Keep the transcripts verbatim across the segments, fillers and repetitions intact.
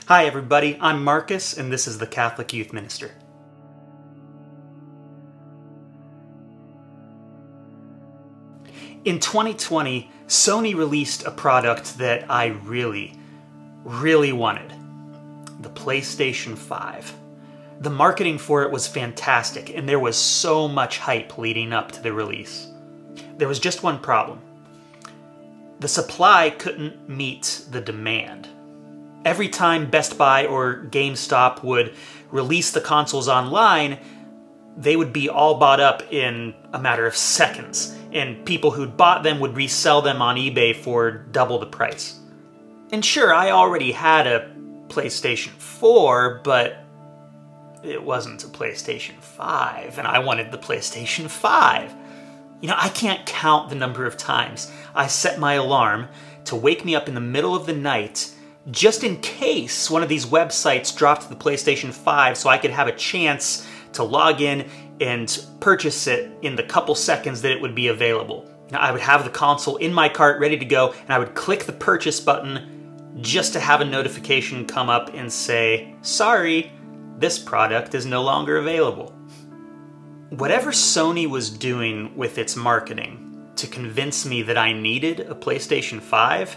Hi everybody, I'm Marcus and this is the Catholic Youth Minister. In twenty twenty, Sony released a product that I really, really wanted. The PlayStation five. The marketing for it was fantastic and there was so much hype leading up to the release. There was just one problem. The supply couldn't meet the demand. Every time Best Buy or GameStop would release the consoles online, they would be all bought up in a matter of seconds, and people who'd bought them would resell them on eBay for double the price. And sure, I already had a PlayStation four, but it wasn't a PlayStation five, and I wanted the PlayStation five. You know, I can't count the number of times I set my alarm to wake me up in the middle of the night just in case one of these websites dropped the PlayStation five so I could have a chance to log in and purchase it in the couple seconds that it would be available. Now, I would have the console in my cart ready to go, and I would click the purchase button just to have a notification come up and say, sorry, this product is no longer available. Whatever Sony was doing with its marketing to convince me that I needed a PlayStation five,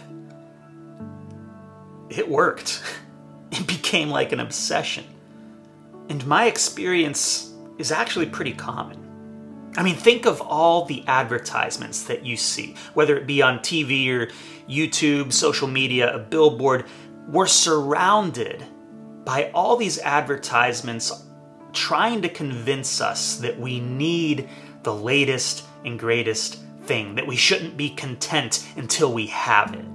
it worked. It became like an obsession. And my experience is actually pretty common. I mean, think of all the advertisements that you see, whether it be on T V or YouTube, social media, a billboard. We're surrounded by all these advertisements trying to convince us that we need the latest and greatest thing, that we shouldn't be content until we have it.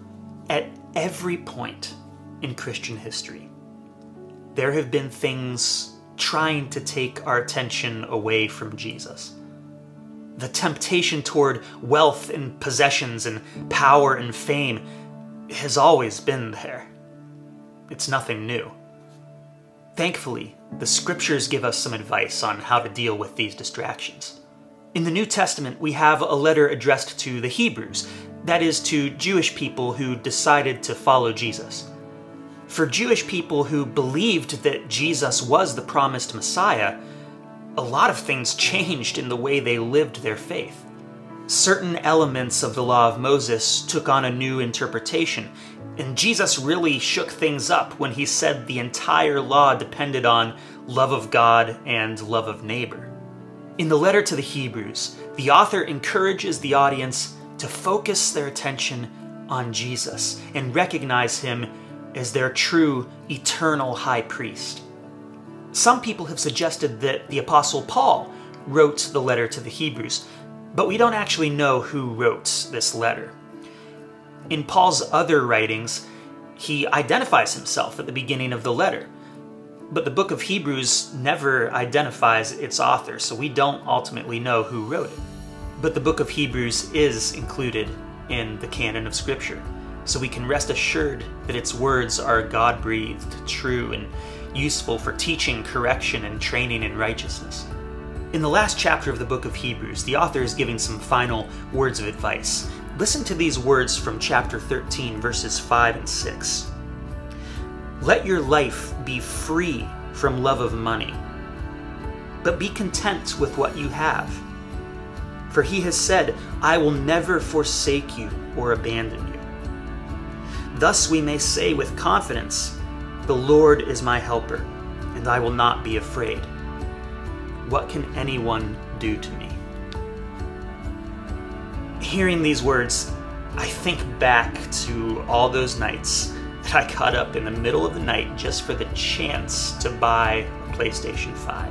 At every point in Christian history, there have been things trying to take our attention away from Jesus. The temptation toward wealth and possessions and power and fame has always been there. It's nothing new. Thankfully, the scriptures give us some advice on how to deal with these distractions. In the New Testament, we have a letter addressed to the Hebrews, that is, to Jewish people who decided to follow Jesus. For Jewish people who believed that Jesus was the promised Messiah, a lot of things changed in the way they lived their faith. Certain elements of the law of Moses took on a new interpretation, and Jesus really shook things up when he said the entire law depended on love of God and love of neighbor. In the letter to the Hebrews, the author encourages the audience to focus their attention on Jesus and recognize him as their true, eternal high priest. Some people have suggested that the Apostle Paul wrote the letter to the Hebrews, but we don't actually know who wrote this letter. In Paul's other writings, he identifies himself at the beginning of the letter, but the book of Hebrews never identifies its author, so we don't ultimately know who wrote it. But the book of Hebrews is included in the canon of Scripture, so we can rest assured that its words are God-breathed, true, and useful for teaching, correction, and training in righteousness. In the last chapter of the book of Hebrews, the author is giving some final words of advice. Listen to these words from chapter thirteen, verses five and six. Let your life be free from love of money, but be content with what you have. For he has said, I will never forsake you or abandon you. Thus we may say with confidence, the Lord is my helper, and I will not be afraid. What can anyone do to me? Hearing these words, I think back to all those nights that I got up in the middle of the night just for the chance to buy a PlayStation five.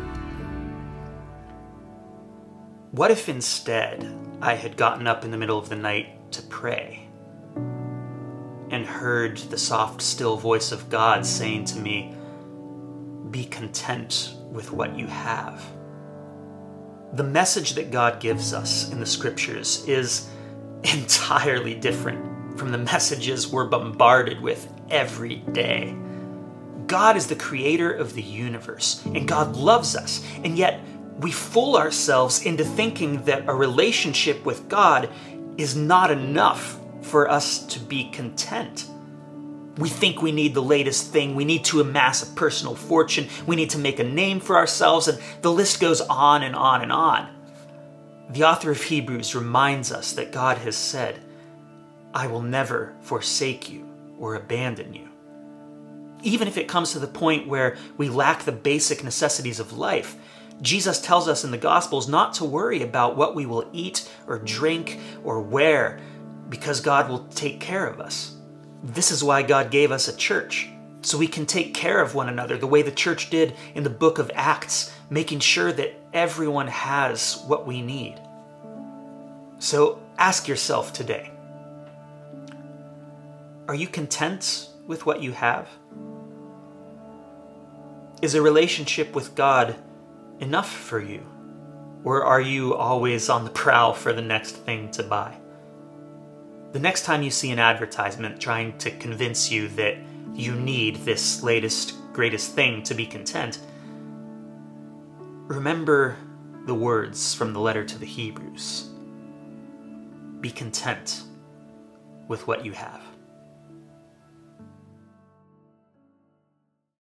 What if instead I had gotten up in the middle of the night to pray and heard the soft, still voice of God saying to me, be content with what you have? The message that God gives us in the scriptures is entirely different from the messages we're bombarded with every day. God is the creator of the universe, and God loves us, and yet we fool ourselves into thinking that a relationship with God is not enough for us to be content. We think we need the latest thing. We need to amass a personal fortune. We need to make a name for ourselves, and the list goes on and on and on. The author of Hebrews reminds us that God has said, "I will never forsake you or abandon you." Even if it comes to the point where we lack the basic necessities of life, Jesus tells us in the Gospels not to worry about what we will eat or drink or wear, because God will take care of us. This is why God gave us a church, so we can take care of one another the way the church did in the book of Acts, making sure that everyone has what we need. So ask yourself today, are you content with what you have? Is a relationship with God enough for you? Or are you always on the prowl for the next thing to buy? The next time you see an advertisement trying to convince you that you need this latest, greatest thing to be content, remember the words from the letter to the Hebrews. Be content with what you have.